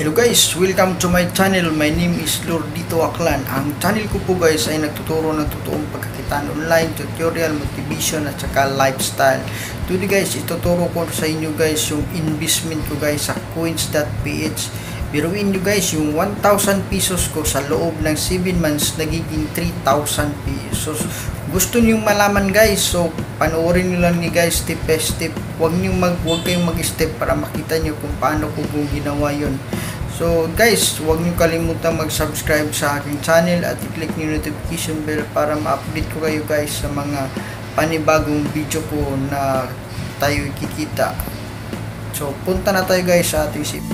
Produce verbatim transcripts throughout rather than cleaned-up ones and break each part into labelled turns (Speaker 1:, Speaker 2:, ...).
Speaker 1: Hello guys, welcome to my channel. My name is Lordito Aklan. Ang channel ko po guys ay nagtuturo ng totoong pagkakitaan online, tutorial, motivation at saka lifestyle. Today guys, ituturo ko sa inyo guys yung investment ko guys sa coins dot p h. Biruin nyo guys, yung one thousand pesos ko sa loob ng seven months nagiging three thousand pesos. Gusto niyo malaman guys, so panoorin niyo lang ni guys step by step. Huwag niyo mag huwag kayong mag-step para makita niyo kung paano ko kung ginawa 'yon. So guys, huwag niyo kalimutan mag-subscribe sa aking channel at i-click niyo notification bell para ma-update ko kayo guys sa mga panibagong video ko na tayo kikita. So punta na tayo guys sa ating sip.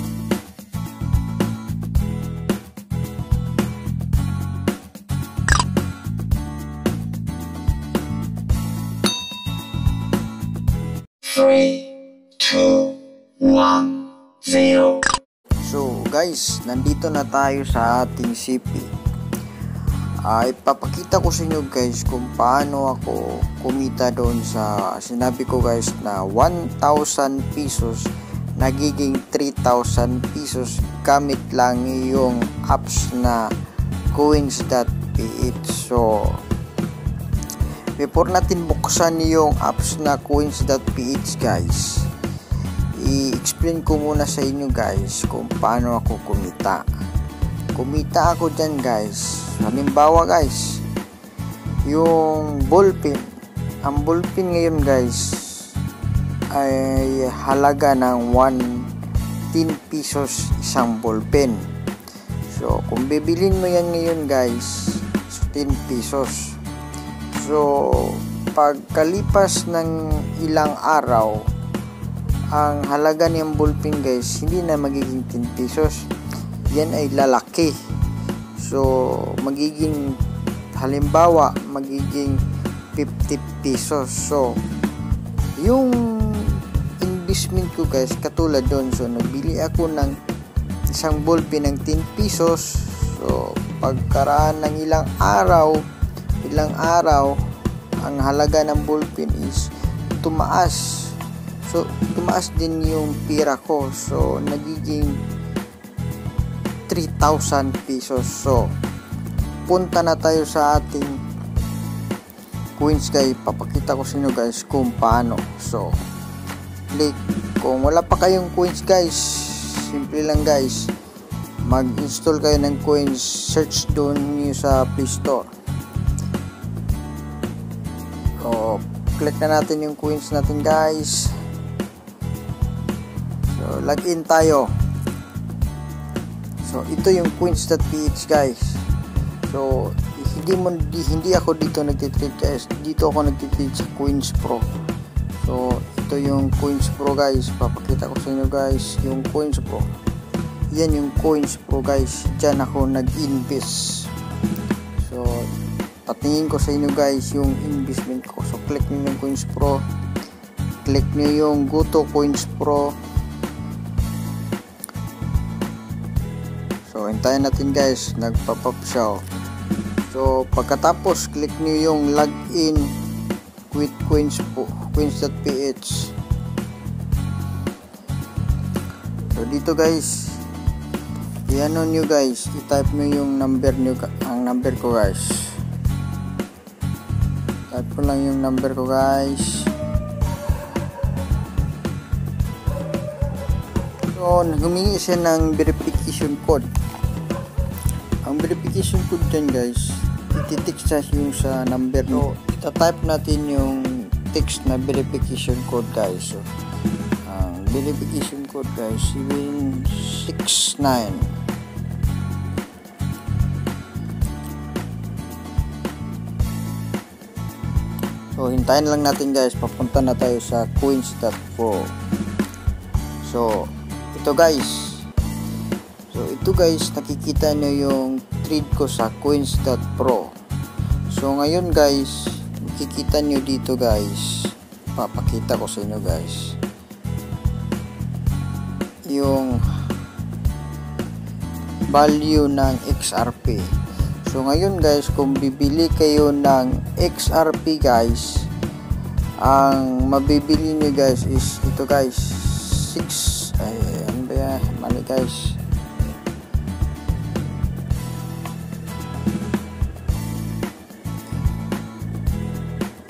Speaker 2: three, two, one, zero.
Speaker 1: So guys, nandito na tayo sa ating C P. Uh, ipapakita ko sa inyo guys kung paano ako kumita doon sa sinabi ko guys na one thousand pesos nagiging three thousand pesos gamit lang yung apps na coins dot p h. So before natin buksan yung apps na coins dot p h guys, i-explain ko muna sa inyo guys kung paano ako kumita. Kumita ako dyan guys. Halimbawa guys, yung ballpen. Ang ballpen ngayon guys ay halaga ng one ten pesos isang ballpen. So kung bibilin mo yan ngayon guys, ten pesos. So, pagkalipas ng ilang araw, ang halaga niyang ballpen guys, hindi na magiging ten pesos. Yan ay lalaki. So, magiging, halimbawa, magiging fifty pesos. So, yung investment ko guys, katulad doon. So, nabili ako ng isang ballpen ng ten pesos. So, pagkaraan ng ilang araw, ilang araw ang halaga ng ballpen is tumaas. So tumaas din yung pira ko. So nagiging three thousand pesos. So punta na tayo sa ating coins guys. Papakita ko sa inyo guys kung paano. So click. Kung wala pa kayong coins guys, simple lang guys, mag-install kayo ng coins. Search doon niyo sa Play Store. So, click na natin yung coins natin guys. So, login tayo. So, ito yung coins dot p h guys. So, hindi mo di, hindi ako dito nagtitrade guys. Dito ako nagtitrade sa Coins Pro. So, ito yung Coins Pro guys. Papakita ko sa inyo guys yung Coins Pro. Yan yung Coins Pro guys. Diyan ako nag-invest. So, patingin ko sa inyo guys yung investment ko. So click nyo yung Coins Pro, click nyo yung Go to Coins Pro. So hintayin natin guys, nagpa-pop siya. So pagkatapos click nyo yung login with Coins Pro, coins dot p h. So dito guys, i-ano nyo guys, i-type nyo yung number nyo, ang number ko guys. Type ko lang yung number ko guys. So humingi siya ng verification code. Ang verification code dyan guys, iti-text siya yung sa number. So ita-type natin yung text na verification code guys. So ang verification code guys, seven six nine. So hintayin lang natin guys, papunta na tayo sa coins dot pro. So ito guys, so ito guys, nakikita nyo yung trade ko sa coins dot pro. So ngayon guys, makikita nyo dito guys, papakita ko sa inyo guys yung value ng X R P. So ngayon guys, kung bibili kayo ng X R P guys, ang mabibili nyo guys is ito guys, six, ay ano ba yan, mali guys,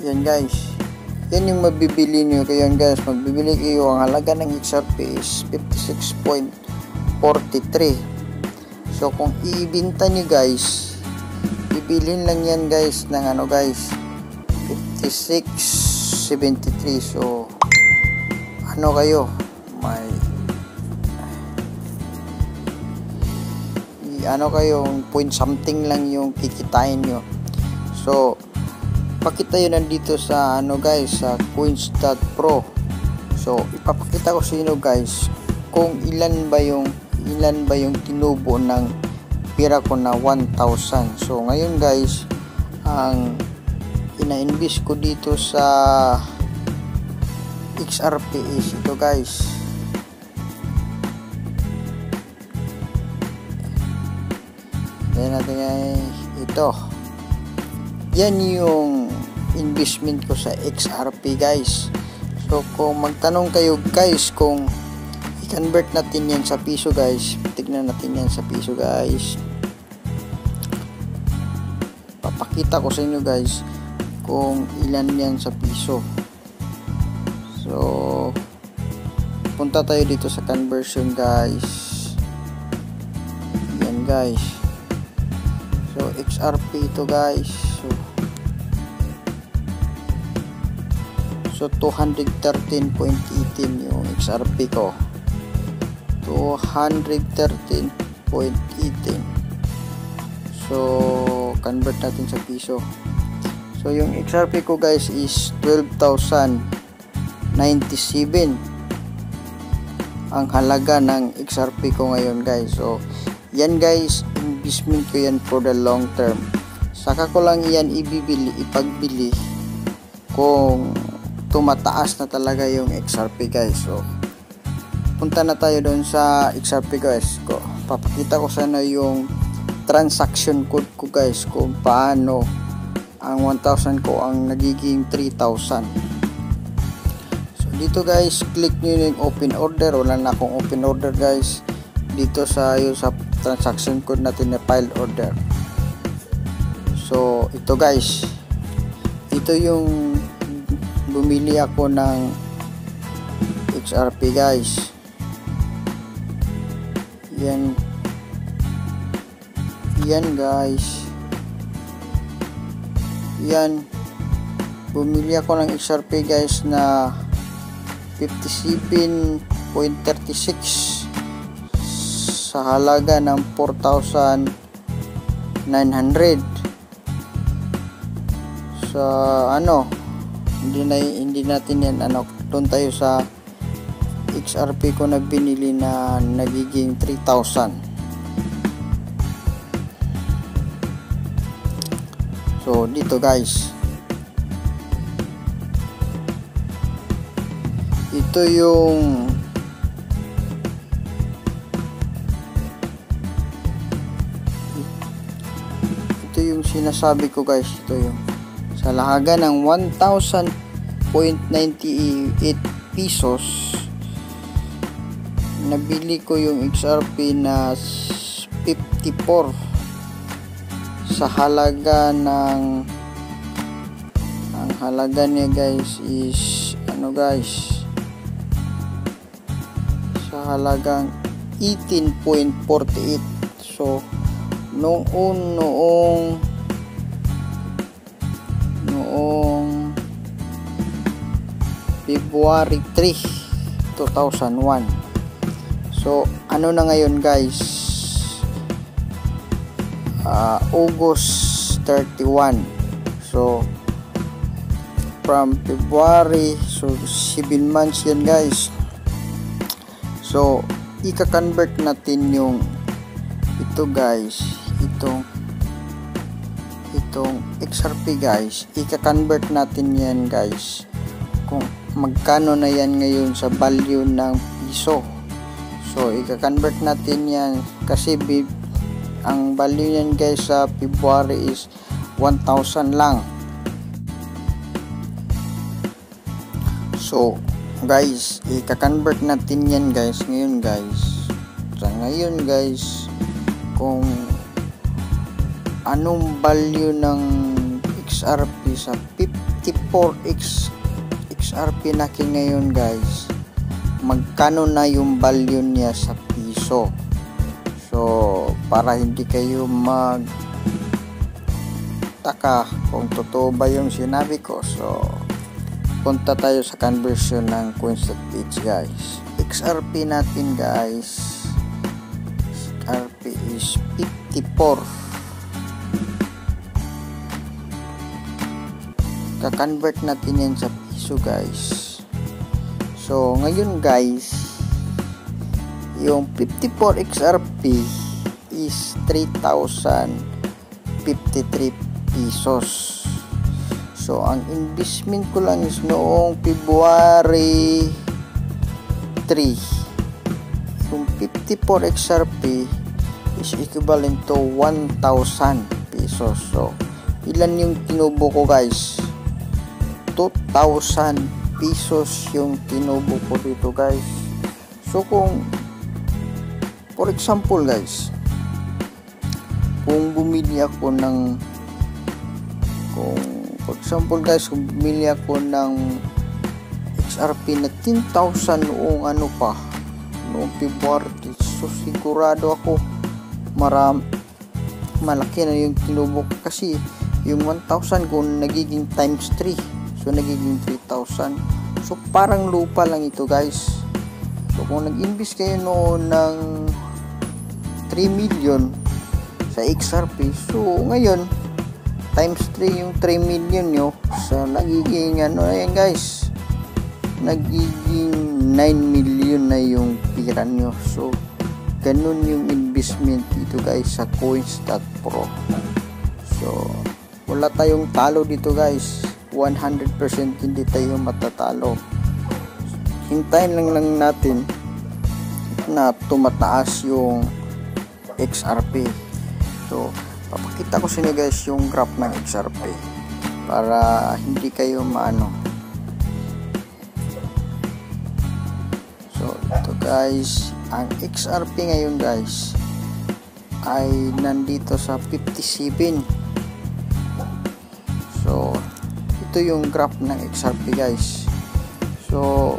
Speaker 1: Yan guys. Yan yung mabibili nyo. Kaya guys, magbibili kayo. Ang halaga ng X R P is fifty-six point four three. So kung ibinta nyo guys, bibilhin lang yan guys ng ano guys, fifty-six seventy-three. So ano kayo, may ano kayo, point something lang yung kikitain nyo. So pakita yun nandito sa ano guys, sa coins dot pro. So ipapakita ko sa inyo guys kung ilan ba yung ilan ba yung tinubo ng pira ko na one thousand. So ngayon guys, ang ina-invest ko dito sa X R P is ito guys. Then natin ay ito. Yan yung investment ko sa X R P guys. So kung magtanong kayo guys kung i-convert natin yan sa piso guys, tignan natin yan sa piso guys. Papakita ko sa inyo guys kung ilan yan sa piso. So punta tayo dito sa conversion guys. Yan guys. So X R P ito guys. So, so two hundred thirteen point one eight yung X R P ko. two hundred thirteen point one eight. So convert natin sa piso. So yung X R P ko guys is twelve thousand ninety-seven ang halaga ng X R P ko ngayon guys. So yan guys, investment ko yan for the long term. Saka ko lang yan ibibili, ipagbili kung tumataas na talaga yung X R P guys. So punta na tayo doon sa X R P guys ko. Papakita ko sana yung transaction code ko guys, kung paano ang one thousand ko ang nagiging three thousand. So dito guys, click nyo yung open order. Wala na akong open order guys dito sa yung sa transaction code natin na file order. So ito guys, ito yung bumili ako ng X R P guys. Yan yan guys, yan bumili ako ng X R P guys na fifty-seven point three six sa halaga ng four thousand nine hundred. Sa ano, hindi na hindi natin yan ano, doon tayo sa X R P ko na binili na nagiging three thousand. So dito guys, ito yung ito yung sinasabi ko guys. Ito yung sa halaga ng one thousand ninety-eight pesos nabili ko yung X R P na fifty-four sa halaga ng ang halaga niya guys is ano guys, sa halagang eighteen point four eight. So noong noong noong February three, two thousand one. So ano na ngayon guys, uh, August thirty-one. So from February, so seven months yan guys. So ika-convert natin yung ito guys, itong itong X R P guys, ika-convert natin yan guys kung magkano na yan ngayon sa value ng piso. So ika-convert natin yan kasi bib, ang value yan guys sa February is one thousand lang. So guys, ika-convert natin yan guys ngayon guys. Sa ngayon guys, kung anong value ng X R P sa fifty-four X X R P natin ngayon guys, magkano na yung value niya sa piso. So para hindi kayo mag taka kung totoo ba yung sinabi ko, so punta tayo sa conversion ng coins.ph guys. X R P natin guys, X R P is fifty-four. Ka-convert natin yan sa piso guys. So ngayon guys, yung fifty-four X R P is three thousand fifty-three pesos. So ang investment ko lang is noong February three. Yung fifty-four X R P is equivalent to one thousand pesos. So ilan yung tinubo ko guys? two thousand pesos yung tinubo ko dito guys. So kung for example guys, kung bumili ako ng kung for example guys, kung bumili ako ng X R P na ten thousand noong ano pa, noong February, so sigurado ako maram malaki na yung tinubo ko, kasi yung one thousand ko nagiging times three, so nagiging three thousand. So parang lupa lang ito guys. So kung nag-invest kayo noon ng three million sa X R P, so ngayon times three yung three million nyo, so nagiging ano na yan guys, nagiging nine million na yung pira nyo. So ganun yung investment dito guys sa coins.pro. So wala tayong talo dito guys, one hundred percent hindi tayo matatalo. Hintayin lang lang natin na tumataas yung X R P. So papakita ko sa inyo guys yung graph ng X R P para hindi kayo maano. So ito guys, ang X R P ngayon guys ay nandito sa fifty-seven. So ito yung graph ng X R P guys. So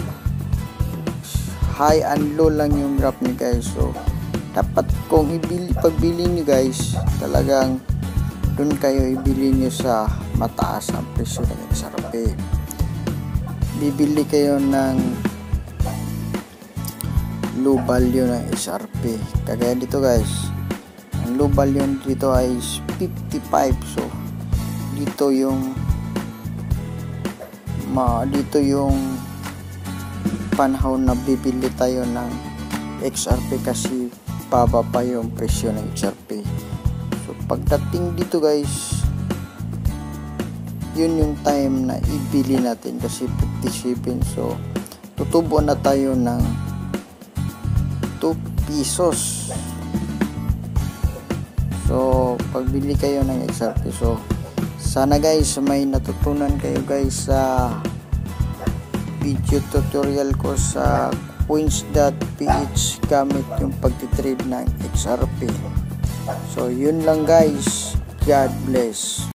Speaker 1: high and low lang yung graph niya guys. So dapat kung ibili, pagbili nyo guys, talagang dun kayo ibili nyo sa mataas ang presyo ng X R P. Bibili kayo ng low value ng X R P. Kagaya dito guys, ang low value dito ay fifty-five. So dito yung ma dito yung panahon na bibili tayo ng X R P kasi baba pa yung presyo ng X R P. So pagdating dito guys, yun yung time na ibili natin kasi fifty-seven. So tutubo na tayo ng two pesos. So pagbili kayo ng X R P, so sana guys may natutunan kayo guys sa video tutorial ko sa coins.ph gamit yung pagtitrade ng X R P. So yun lang guys, God bless.